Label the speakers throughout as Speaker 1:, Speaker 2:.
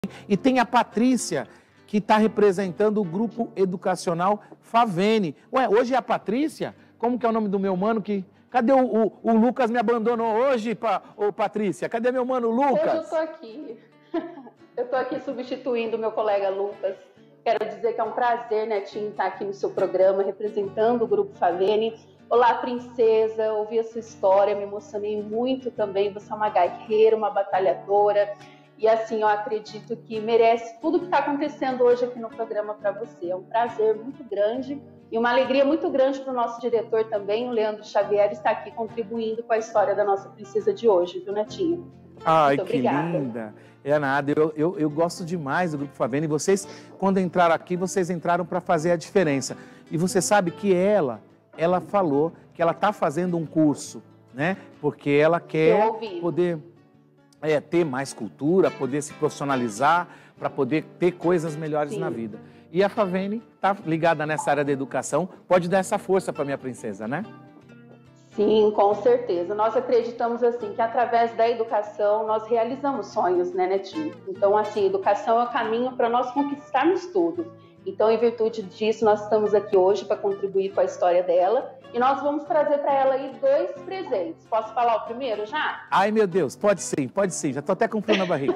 Speaker 1: E tem a Patrícia, que está representando o Grupo Educacional Favene. Ué, hoje é a Patrícia? Como que é o nome do meu mano que... Cadê o Lucas me abandonou hoje, Patrícia? Cadê meu mano Lucas?
Speaker 2: Hoje eu estou aqui. Eu estou aqui substituindo o meu colega Lucas. Quero dizer que é um prazer, Netinho, estar aqui no seu programa, representando o Grupo Favene. Olá, princesa, ouvi a sua história, me emocionei muito também. Você é uma guerreira, uma batalhadora. E assim, eu acredito que merece tudo que está acontecendo hoje aqui no programa para você. É um prazer muito grande e uma alegria muito grande para o nosso diretor também, o Leandro Xavier, estar aqui contribuindo com a história da nossa princesa de hoje, viu, Netinho?
Speaker 1: Ai, muito obrigada. Linda! É nada, eu gosto demais do Grupo Favene. E vocês, quando entraram aqui, vocês entraram para fazer a diferença. E você sabe que ela falou que ela está fazendo um curso, né? Porque ela quer poder... ter mais cultura, poder se profissionalizar, para poder ter coisas melhores na vida. E a Favene está ligada nessa área da educação, pode dar essa força para minha princesa, né?
Speaker 2: Sim, com certeza. Nós acreditamos assim que através da educação nós realizamos sonhos, né, Netinho? Então, assim, educação é o caminho para nós conquistarmos tudo. Então, em virtude disso, nós estamos aqui hoje para contribuir com a história dela. E nós vamos trazer para ela aí 2 presentes. Posso falar o primeiro já?
Speaker 1: Ai, meu Deus, pode sim. Já estou até com frio na barriga.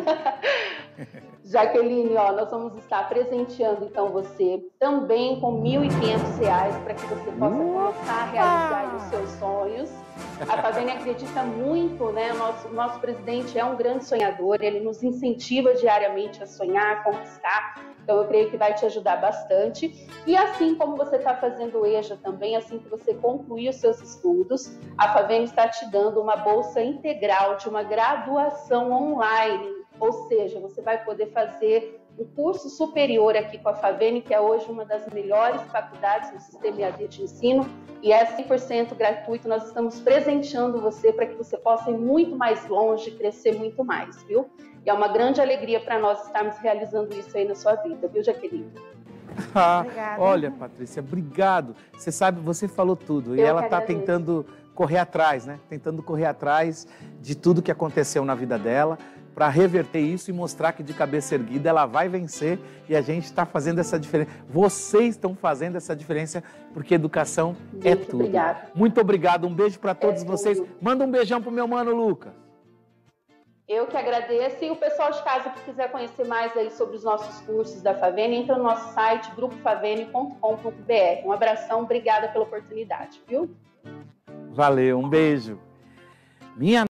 Speaker 2: Jaqueline, nós vamos estar presenteando então você também com R$ 1.500 para que você possa começar a realizar os seus sonhos. A Favene acredita muito, né? O nosso presidente é um grande sonhador, ele nos incentiva diariamente a sonhar, a conquistar. Então, eu creio que vai te ajudar bastante. E assim como você está fazendo o EJA também, assim que você concluir os seus estudos, a Favene está te dando uma bolsa integral de uma graduação online. Ou seja, você vai poder fazer um curso superior aqui com a Favene, que é hoje uma das melhores faculdades no sistema EAD de ensino, e é 100% gratuito. Nós estamos presenteando você para que você possa ir muito mais longe, crescer muito mais, viu? E é uma grande alegria para nós estarmos realizando isso aí na sua vida, viu, Jaqueline?
Speaker 1: Olha, Patrícia, obrigado. Você sabe, você falou tudo. E ela está tentando correr atrás, né? Tentando correr atrás de tudo que aconteceu na vida dela, para reverter isso e mostrar que de cabeça erguida ela vai vencer, e a gente está fazendo essa diferença. Vocês estão fazendo essa diferença, porque educação é tudo.
Speaker 2: Obrigada.
Speaker 1: Muito obrigado, um beijo para todos vocês. Manda um beijão pro meu mano Lucas.
Speaker 2: Eu que agradeço, e o pessoal de casa que quiser conhecer mais aí sobre os nossos cursos da Favene, entra no nosso site grupofavene.com.br. Um abração, obrigada pela oportunidade, viu?
Speaker 1: Valeu, um beijo. Minha